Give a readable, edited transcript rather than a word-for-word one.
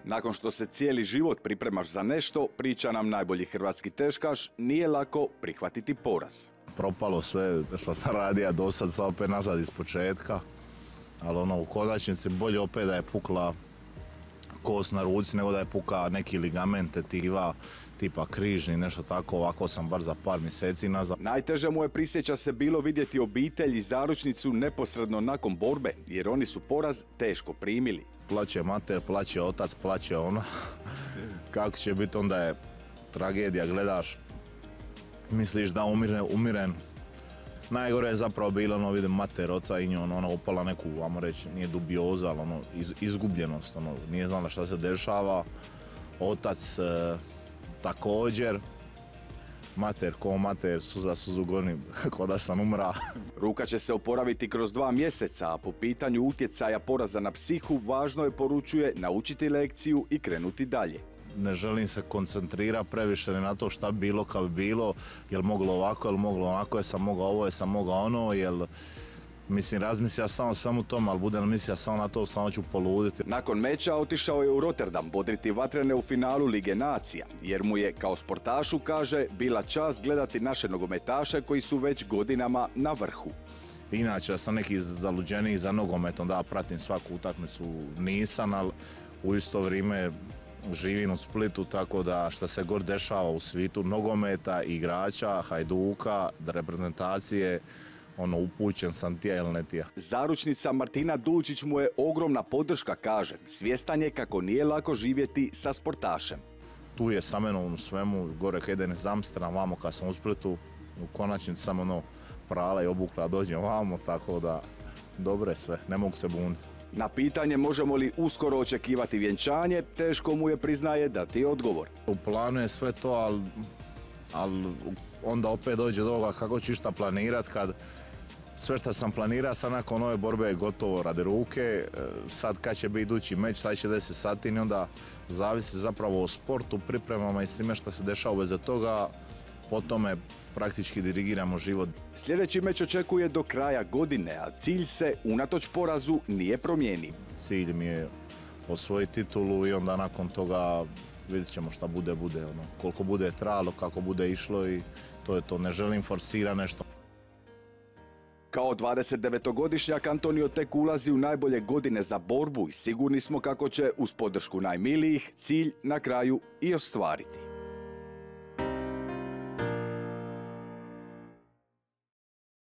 Nakon što se cijeli život pripremaš za nešto, priča nam najbolji hrvatski teškaš, nije lako prihvatiti poraz. Propalo sve što sam radio do sad opet nazad iz početka, ali u konačnici bolje opet da je pukla kost na ruci nego da je puka neki ligament, tetiva, tipa križni, nešto tako. Ovako sam bar za par mjeseci nazad. Najteže mu je, prisjeća se, bilo vidjeti obitelj i zaručnicu neposredno nakon borbe, jer oni su poraz teško primili. Plaće mater, plaće otac, plaće ona. Kako će biti, onda je tragedija, gledaš, misliš da umiren. Najgore je zapravo bilo, vidim mater, oca i nju, ona upala neku, ajmo reći, nije dubioza, ali izgubljenost, nije znala šta se dešava. Otac također, mater ko mater, suza suzu goni, ko da sam umra. Ruka će se oporaviti kroz 2 mjeseca, a po pitanju utjecaja poraza na psihu važno je, poručuje, naučiti lekciju i krenuti dalje. Ne želim se koncentrirati previše na to šta bi bilo kad bi bilo, jel moglo ovako, jel moglo onako, jesam mogao ovo, jesam mogao ono, jel... Mislim, razmislija samo o svemu tome, ali budem mislija samo na to, samo ću poluditi. Nakon meča otišao je u Rotterdam bodriti vatrene u finalu Lige nacija, jer mu je, kao sportašu, kaže, bila čast gledati naše nogometaše koji su već godinama na vrhu. Inače, sam neki zaluđeniji za nogometom, da pratim svaku utakmicu, nisam, ali u isto vrijeme živim u Splitu, tako da što se god dešava u svijetu nogometa, igrača, Hajduka, reprezentacije, upućen sam tija ili ne tija. Zaručnica Martina Dulčić mu je ogromna podrška, kaže. Svjestan je kako nije lako živjeti sa sportašem. Tu je sa menom u svemu, gore kad ide Amsterdam, vamo kad sam u Splitu, u konačnici samo prala i obukla dođem vamo, tako da dobro je sve, ne mogu se buniti. Na pitanje možemo li uskoro očekivati vjenčanje, teško mu je, priznaje, dati odgovor. U planu je sve to, ali onda opet dođe do ovoga kako ću išta planirat kad sve što sam planirao sad nakon ove borbe je gotovo radi ruke. Sad kad će biti idući meč, šta će 10 sati i onda zavisi zapravo o sportu, pripremama i svime što se dešava u vezi toga. Po tome praktički dirigiramo život. Sljedeći meč očekuje do kraja godine, a cilj se, unatoč porazu, nije promijenio. Cilj mi je osvojiti titulu i onda nakon toga vidjet ćemo šta bude. Koliko bude trajalo, kako bude išlo i to je to. Ne želim forsirati nešto. Kao 29-godišnjak Antonio tek ulazi u najbolje godine za borbu i sigurni smo kako će, uz podršku najmilijih, cilj na kraju i ostvariti.